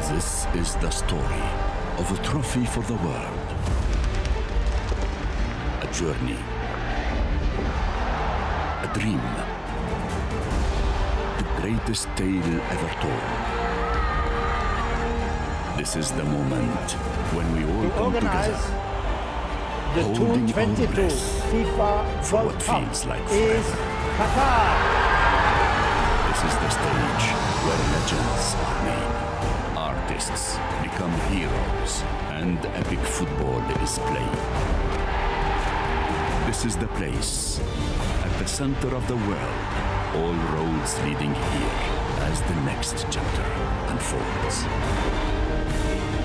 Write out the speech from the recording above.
This is the story of a trophy for the world. A journey. A dream. The greatest tale ever told. This is the moment when we all come together, The holding our 2022 breath FIFA for World what Cup feels like is forever. Qatar. This is the stage where legends are made, artists become heroes, and epic football is played. This is the place, at the center of the world, all roads leading here as the next chapter unfolds.